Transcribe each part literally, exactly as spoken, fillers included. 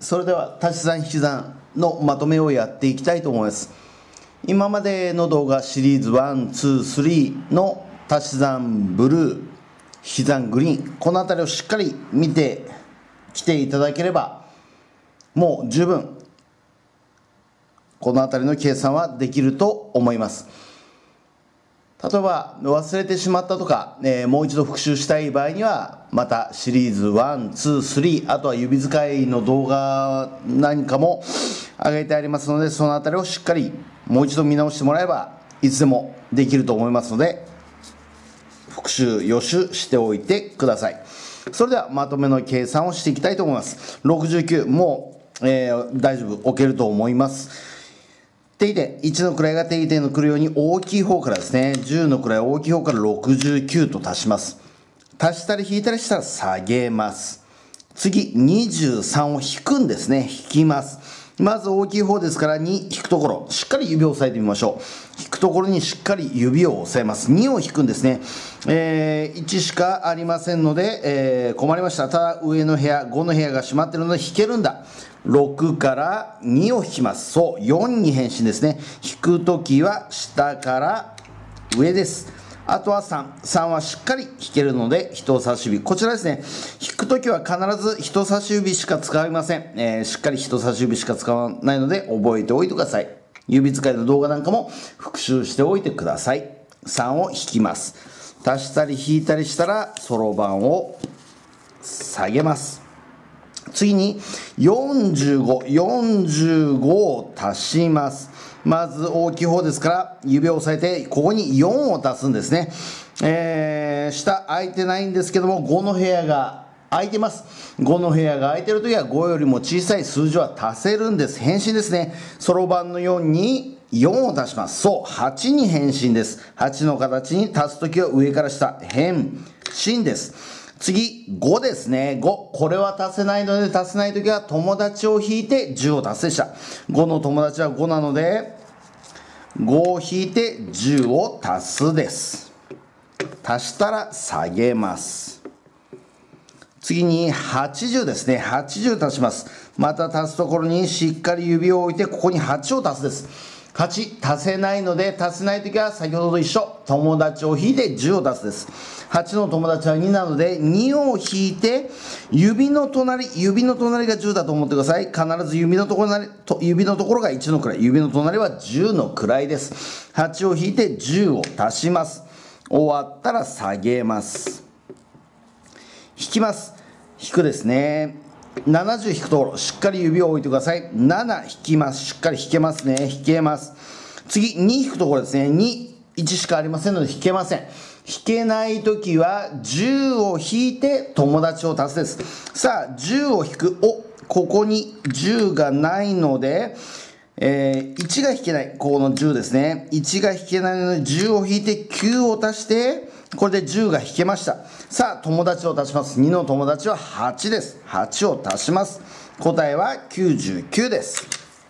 それでは足し算引き算のまとめをやっていきたいと思います。今までの動画シリーズいち、に、さんの足し算ブルー、引き算グリーン、この辺りをしっかり見てきていただければもう十分この辺りの計算はできると思います。例えば忘れてしまったとか、えー、もう一度復習したい場合にはまたシリーズいち、に、さん、あとは指使いの動画なんかも上げてありますので、その辺りをしっかりもう一度見直してもらえばいつでもできると思いますので、復習予習しておいてください。それではまとめの計算をしていきたいと思います。ろくじゅうきゅう、もう、えー、大丈夫置けると思います。定点いちの位が定点の来るように大きい方からですね、じゅうの位大きい方からろくじゅうきゅうと足します。足したり引いたりしたら下げます。次にじゅうさんを引くんですね。引きます。まず大きい方ですからに引くところ、しっかり指を押さえてみましょう。引くところにしっかり指を押さえます。にを引くんですね。えー、いちしかありませんので、えー、困りました。ただ上の部屋ごの部屋が閉まってるので引けるんだ。ろくからにを引きます。そう、よんに変身ですね。引くときは下から上です。あとはさん。さんはしっかり引けるので人差し指。こちらですね。引くときは必ず人差し指しか使いません。えー、しっかり人差し指しか使わないので覚えておいてください。指使いの動画なんかも復習しておいてください。さんを引きます。足したり引いたりしたらそろばんを下げます。次によんじゅうご、よんじゅうごを足します。まず大きい方ですから指を押さえてここによんを足すんですね。えー、下空いてないんですけどもごの部屋が空いてます。ごの部屋が空いてるときはごよりも小さい数字は足せるんです。変身ですね。そろばんのよんによんを足します。そう、はちに変身です。はちの形に足すときは上から下変身です。次ごですね。ご、これは足せないので足せないときは友達を引いてじゅうを足すでした。ごの友達はごなのでごを引いてじゅうを足すです。足したら下げます。次にはちじゅうですね。はちじゅう足します。また足すところにしっかり指を置いてここにはちを足すです。はち足せないので足せないときは先ほどと一緒、友達を引いてじゅうを足すです。はちの友達はになのでにを引いて指の隣、指の隣がじゅうだと思ってください。必ず指のところな指のところがいちの位、指の隣はじゅうの位です。はちを引いてじゅうを足します。終わったら下げます。引きます。引くですね。ななじゅう引くところしっかり指を置いてください。なな引きます。しっかり引けますね。引けます。次に引くところですね。に、いちしかありませんので引けません。引けないときはじゅうを引いて友達を足すです。さあじゅうを引く。お、ここにじゅうがないので、えー、いちが引けない。ここのじゅうですね。いちが引けないのでじゅうを引いてきゅうを足してこれでじゅうが引けました。さあ友達を足します。にの友達ははちです。はちを足します。答えはきゅうじゅうきゅうです。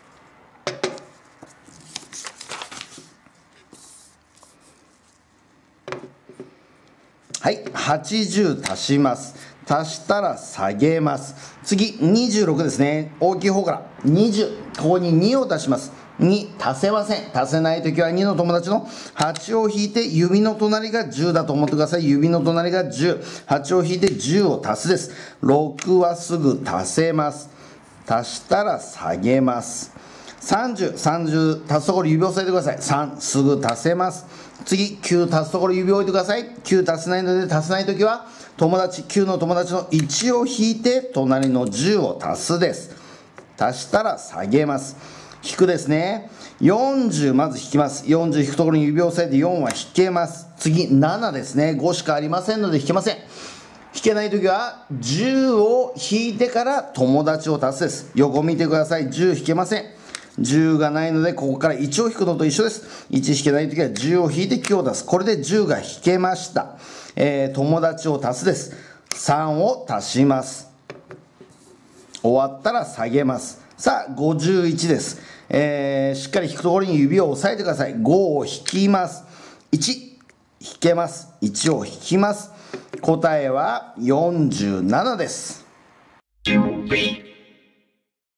はい、はちじゅう足します。足したら下げます。次にじゅうろくですね。大きい方からにじゅう、ここににを足します。に足せません。足せないときはにの友達のはちを引いて指の隣がじゅうだと思ってください。指の隣がじゅう、はちを引いてじゅうを足すです。ろくはすぐ足せます。足したら下げます。さんじゅう、さんじゅう足すところ指を押さえてください。さんすぐ足せます。次きゅう足すところ指を置いてください。きゅう足せないので足せないときは友達きゅうの友達のいちを引いて隣のじゅうを足すです。足したら下げます。引くですね。よんじゅうまず引きます。よんじゅう引くところに指を押さえてよんは引けます。次ななですね。ごしかありませんので引けません。引けないときはじゅうを引いてから友達を足すです。横見てください。じゅう引けません。じゅうがないのでここからいちを引くのと一緒です。いち引けないときはじゅうを引いてきゅうを出す。これでじゅうが引けました。えー、友達を足すです。さんを足します。終わったら下げます。さあごじゅういちです。えー、しっかり引くところに指を押さえてください。ごを引きます。いち引けます。いちを引きます。答えはよんじゅうななです。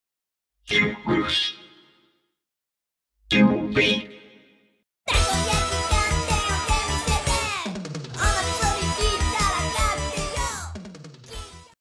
Two,